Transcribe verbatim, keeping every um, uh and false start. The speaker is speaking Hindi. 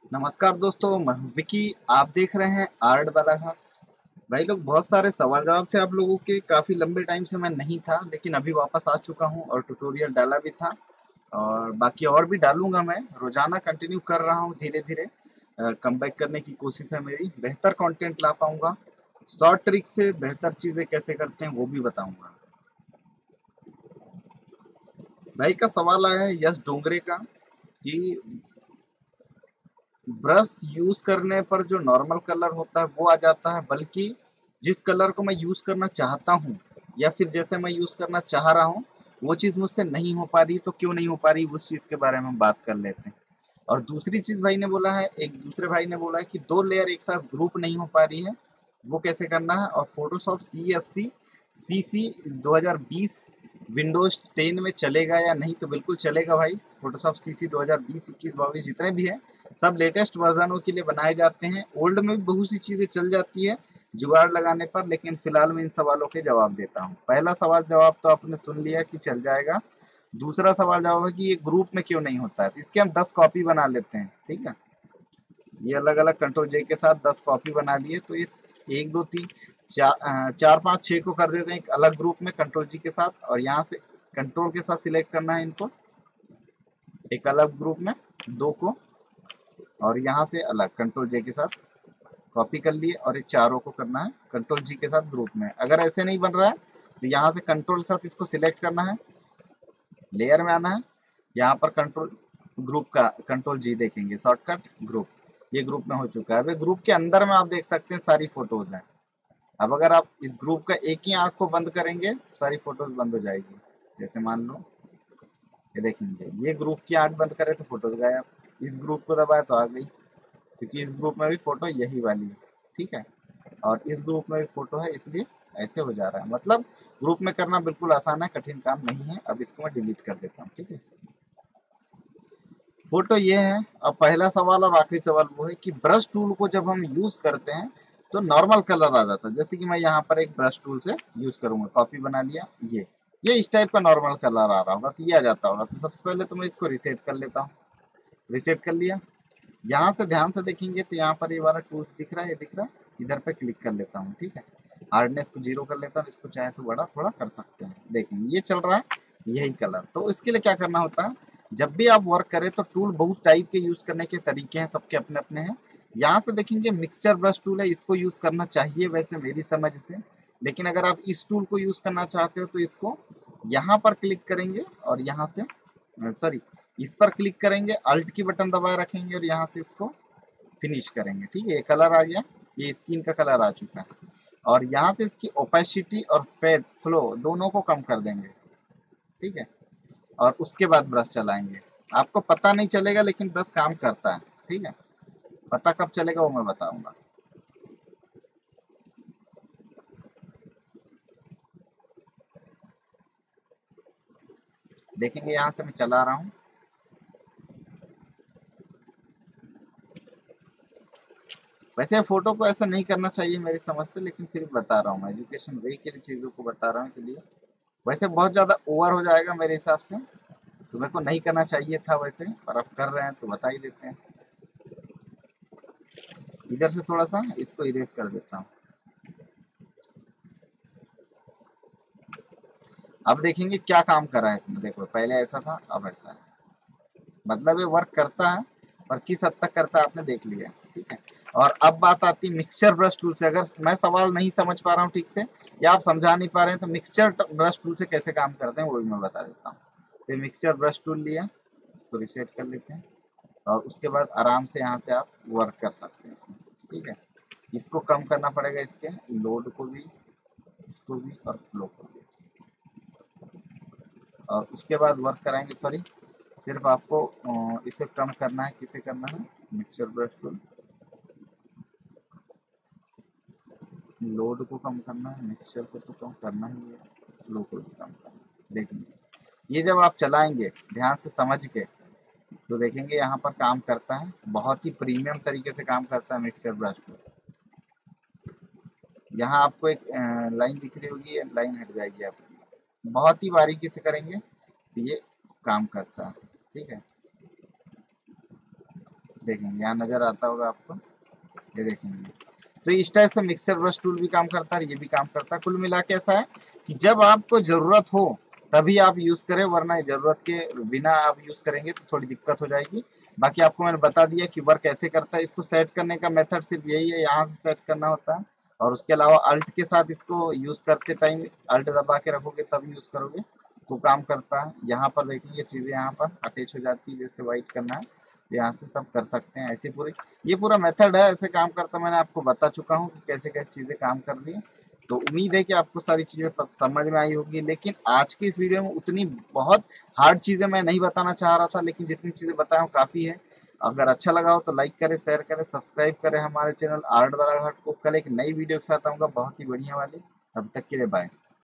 नमस्कार दोस्तों, मैं हूं विकी। आप देख रहे हैं आर्ट वाला घर। भाई लोग, बहुत सारे सवाल जवाब थे आप लोगों के। काफी लंबे टाइम से मैं नहीं था, लेकिन अभी वापस आ चुका हूं और ट्यूटोरियल डाला भी था और बाकी और भी डालूंगा। मैं रोजाना कंटिन्यू कर रहा हूं, धीरे धीरे कमबैक करने की कोशिश है मेरी। बेहतर कंटेंट ला पाऊंगा, शॉर्ट ट्रिक से बेहतर चीजें कैसे करते हैं वो भी बताऊंगा। भाई का सवाल आया है यश डोंगरे का कि ब्रश यूज करने पर जो नॉर्मल कलर होता है वो आ जाता है, बल्कि जिस कलर को मैं यूज करना चाहता हूँ या फिर जैसे मैं यूज करना चाह रहा हूँ वो चीज मुझसे नहीं हो पा रही। तो क्यों नहीं हो पा रही, उस चीज के बारे में हम बात कर लेते हैं। और दूसरी चीज भाई ने बोला है, एक दूसरे भाई ने बोला है कि दो लेयर एक साथ ग्रुप नहीं हो पा रही है, वो कैसे करना है। और फोटोशॉप सी एस सी सी सी दो हज़ार बीस विंडोज टेन में चलेगा या नहीं। तो बिल्कुल चलेगा भाई। फोटोशॉप सी सी दो हज़ार बीस इक्कीस बाईस जितने भी हैं सब लेटेस्ट वर्जनों के लिए बनाए जाते हैं। ओल्ड में भी बहुत सी चीजें चल जाती है जुगाड़ लगाने पर, लेकिन फिलहाल मैं इन सवालों के जवाब देता हूँ। पहला सवाल जवाब तो आपने सुन लिया कि चल जाएगा। दूसरा सवाल जवाब है कि ये ग्रुप में क्यों नहीं होता है। तो इसके हम दस कॉपी बना लेते हैं, ठीक है। ये अलग अलग कंट्रोल जे के साथ दस कॉपी बना लिए। तो ये एक दो तीन चार अ, चार पाँच छः को कर देते हैं एक अलग ग्रुप में कंट्रोल जी के साथ, और यहाँ से कंट्रोल के साथ सिलेक्ट करना है इनको एक अलग ग्रुप में, दो को, और यहाँ से अलग कंट्रोल जे के साथ कॉपी कर लिए, और एक चारों को करना है कंट्रोल जी के साथ ग्रुप में। अगर ऐसे नहीं बन रहा है तो यहाँ से कंट्रोल के साथ इसको सिलेक्ट करना है, लेयर में आना है, यहाँ पर कंट्रोल ग्रुप का कंट्रोल जी देखेंगे शॉर्टकट ग्रुप। ये ग्रुप में हो चुका है। अब ग्रुप के अंदर में आप देख सकते हैं सारी फोटोज हैं। अब अगर आप इस ग्रुप का एक ही आंख को बंद करेंगे सारी फोटोज बंद हो जाएगी। जैसे मान लो ये देखेंगे, ये ग्रुप की आंख बंद करे तो फोटोज गायब, इस ग्रुप को दबाए तो आ गई, क्योंकि इस ग्रुप में भी फोटो यही वाली है, ठीक है। और इस ग्रुप में भी फोटो है, इसलिए ऐसे हो जा रहा है। मतलब ग्रुप में करना बिल्कुल आसान है, कठिन काम नहीं है। अब इसको मैं डिलीट कर देता हूँ, ठीक है। फोटो ये है। अब पहला सवाल और आखिरी सवाल वो है कि ब्रश टूल को जब हम यूज करते हैं तो नॉर्मल कलर आ जाता है। जैसे कि मैं यहाँ पर एक ब्रश टूल से यूज करूंगा, कॉपी बना लिया, ये ये इस टाइप का नॉर्मल कलर आ रहा होगा, तो ये आ जाता होगा। तो सबसे पहले तो मैं इसको रिसेट कर लेता हूँ। रिसेट कर लिया। यहाँ से ध्यान से देखेंगे तो यहाँ पर ये वाला टूल्स दिख रहा है, ये दिख रहा है, इधर पे क्लिक कर लेता हूँ, ठीक है। हार्डनेस को जीरो कर लेता हूँ, इसको चाहे तो बड़ा थोड़ा कर सकते हैं। देखेंगे ये चल रहा है यही कलर। तो इसके लिए क्या करना होता है, जब भी आप वर्क करें तो टूल बहुत टाइप के यूज करने के तरीके हैं, सबके अपने अपने हैं। यहाँ से देखेंगे मिक्सचर ब्रश टूल है, इसको यूज करना चाहिए वैसे मेरी समझ से। लेकिन अगर आप इस टूल को यूज करना चाहते हो तो इसको यहाँ पर क्लिक करेंगे और यहाँ से सॉरी इस पर क्लिक करेंगे, अल्ट की बटन दबाए रखेंगे और यहाँ से इसको फिनिश करेंगे, ठीक है। ये कलर आ गया, ये स्किन का कलर आ चुका है। और यहाँ से इसकी ओपेसिटी और फेड फ्लो दोनों को कम कर देंगे, ठीक है। और उसके बाद ब्रश चलाएंगे। आपको पता नहीं चलेगा लेकिन ब्रश काम करता है, ठीक है। पता कब चलेगा वो मैं बताऊंगा। देखेंगे यहाँ से मैं चला रहा हूँ। वैसे फोटो को ऐसा नहीं करना चाहिए मेरी समझ से, लेकिन फिर बता रहा हूँ, मैं एजुकेशन वे के लिए चीज़ों को बता रहा हूँ इसलिए। वैसे बहुत ज़्यादा ओवर हो जाएगा मेरे हिसाब से, तो मेरे को नहीं करना चाहिए था वैसे, पर अब कर रहे हैं तो बता ही देते हैं। इधर से थोड़ा सा इसको इरेज कर देता हूँ। अब देखेंगे क्या काम कर रहा है इसमें। देखो पहले ऐसा था, अब ऐसा है। मतलब ये वर्क करता है, पर किस हद तक करता है आपने देख लिया, ठीक है। और अब बात आती है मिक्सचर ब्रश टूल से। अगर मैं सवाल नहीं समझ पा रहा हूँ ठीक से या आप समझा नहीं पा रहे हैं तो मिक्सचर ब्रश टूल से कैसे काम करते हैं वो भी मैं बता देता हूँ। तो मिक्सचर ब्रश टूल लिया, इसको रिसेट कर लेते हैं और उसके बाद आराम से यहाँ से आप वर्क कर सकते हैं इसमें, ठीक है। इसको कम करना पड़ेगा, इसके लोड को भी, इसको भी और फ्लो को भी। और उसके बाद वर्क कराएंगे। सॉरी, सिर्फ आपको इसे कम करना है। किसे करना है, मिक्सचर ब्रश टूल, लोड को कम करना है, मिक्सचर को तो कम करना ही है, फ्लो को भी कम करना है। देखेंगे ये जब आप चलाएंगे ध्यान से समझ के तो देखेंगे यहाँ पर काम करता है, बहुत ही प्रीमियम तरीके से काम करता है मिक्सचर ब्रश टूल। यहाँ आपको एक लाइन दिख रही होगी, ये लाइन हट जाएगी आपकी। बहुत ही बारीकी से करेंगे तो ये काम करता है, ठीक है। देखेंगे यहाँ नज़र आता होगा आपको, ये देखेंगे। तो इस टाइप से मिक्सर ब्रश टूल भी काम करता है, ये भी काम करता है। कुल मिला के ऐसा है कि जब आपको ज़रूरत हो तभी आप यूज़ करें, वरना ज़रूरत के बिना आप यूज़ करेंगे तो थोड़ी दिक्कत हो जाएगी। बाकी आपको मैंने बता दिया कि वर्क कैसे करता है। इसको सेट करने का मेथड सिर्फ यही है, यहाँ से सेट करना होता है, और उसके अलावा अल्ट के साथ इसको यूज़ करते टाइम अल्ट दबा के रखोगे तब यूज़ करोगे तो काम करता है। यहाँ पर देखिए ये चीज़ें यहाँ पर अटैच हो जाती है, जैसे वाइट करना है तो यहाँ से सब कर सकते हैं। ऐसे पूरी ये पूरा मेथड है, ऐसे काम करता मैंने आपको बता चुका हूँ कि कैसे कैसे चीज़ें काम कर रही है। तो उम्मीद है कि आपको सारी चीज़ें समझ में आई होगी। लेकिन आज की इस वीडियो में उतनी बहुत हार्ड चीज़ें मैं नहीं बताना चाह रहा था, लेकिन जितनी चीज़ें बताया हूँ काफ़ी है। अगर अच्छा लगा हो तो लाइक करें, शेयर करें, सब्सक्राइब करें हमारे चैनल आर्ट बालाघाट को। कल एक नई वीडियो के साथ आऊँगा बहुत ही बढ़िया वाली। तब तक के लिए बाय।